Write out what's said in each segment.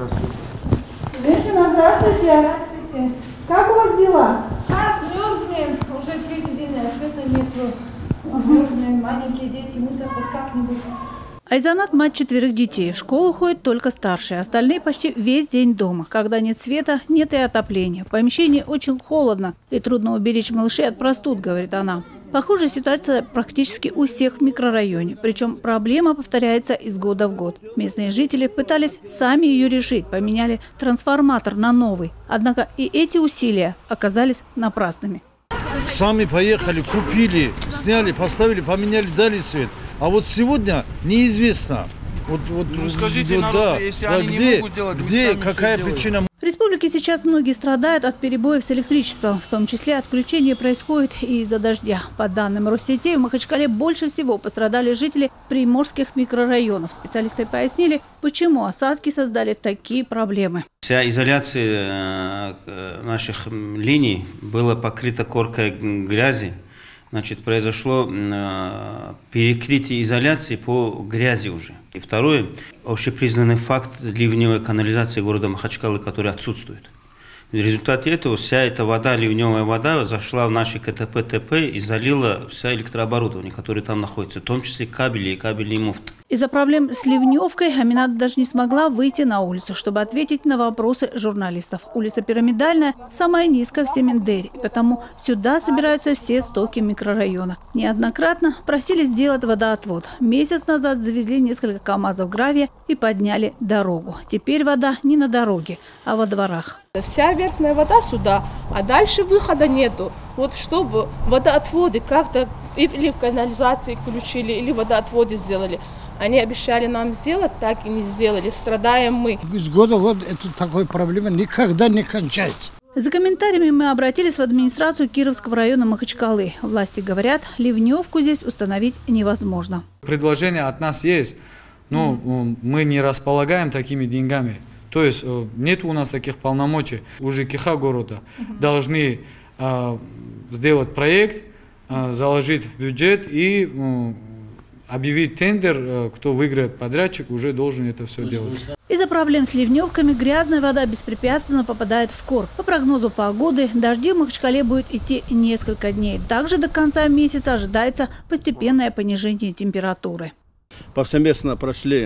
Здравствуйте. Женщина, здравствуйте. Здравствуйте. Как у вас дела? Как мерзнем, уже третий день, а света нету. Мерзнем, маленькие дети, мы-то хоть как-нибудь. Айзанат – мать 4 детей. В школу ходят только старшие. Остальные почти весь день дома. Когда нет света, нет и отопления. В помещении очень холодно и трудно уберечь малышей от простуд, говорит она. Похожая ситуация практически у всех в микрорайоне. Причем проблема повторяется из года в год. Местные жители пытались сами ее решить, поменяли трансформатор на новый. Однако и эти усилия оказались напрасными. Сами поехали, купили, сняли, поставили, поменяли, дали свет. А вот сегодня неизвестно. Ну скажите народу, если они не могут делать, где какая причина? В республике сейчас многие страдают от перебоев с электричеством. В том числе отключение происходит и из-за дождя. По данным Россетей, в Махачкале больше всего пострадали жители приморских микрорайонов. Специалисты пояснили, почему осадки создали такие проблемы. Вся изоляция наших линий была покрыта коркой грязи. Значит, произошло перекрытие изоляции по грязи уже. И второе, общепризнанный факт ливневой канализации города Махачкалы, который отсутствует. В результате этого вся эта вода, ливневая вода, зашла в наши КТП, ТП и залила все электрооборудование, которое там находится, в том числе кабели и кабельные муфты. Из-за проблем с ливневкой Аминат даже не смогла выйти на улицу, чтобы ответить на вопросы журналистов. Улица Пирамидальная самая низкая в Семендере, и потому сюда собираются все стоки микрорайона. Неоднократно просили сделать водоотвод. Месяц назад завезли несколько КАМАЗов гравия и подняли дорогу. Теперь вода не на дороге, а во дворах. Вся верхняя вода сюда, а дальше выхода нету. Вот чтобы водоотводы как-то или в канализации включили, или водоотводы сделали. Они обещали нам сделать, так и не сделали. Страдаем мы. С года в год это такой проблема никогда не кончается. За комментариями мы обратились в администрацию Кировского района Махачкалы. Власти говорят, ливневку здесь установить невозможно. Предложение от нас есть, но мы не располагаем такими деньгами. То есть нет у нас таких полномочий. У ЖКХ города должны сделать проект, заложить в бюджет и объявить тендер. Кто выиграет подрядчик, уже должен это все делать. Из-за проблем с ливневками грязная вода беспрепятственно попадает в корк. По прогнозу погоды, дожди в Махачкале будет идти несколько дней. Также до конца месяца ожидается постепенное понижение температуры. Повсеместно прошли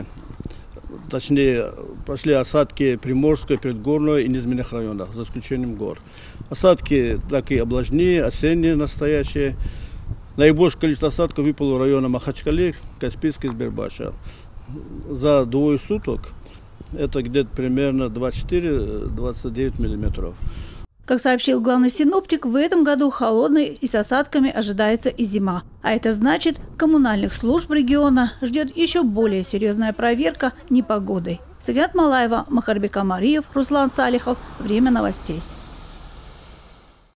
осадки Приморской, Предгорной и низменных районах, за исключением гор. Осадки такие облажные, осенние, настоящие. Наибольшее количество осадков выпало в районе Махачкалы, Каспийска и Сбербаша. За двое суток это где-то примерно 24-29 миллиметров. Как сообщил главный синоптик, в этом году холодной и с осадками ожидается и зима. А это значит, коммунальных служб региона ждет еще более серьезная проверка непогодой. Сагинат Малаева, Махарбек Амариев, Руслан Салихов. Время новостей.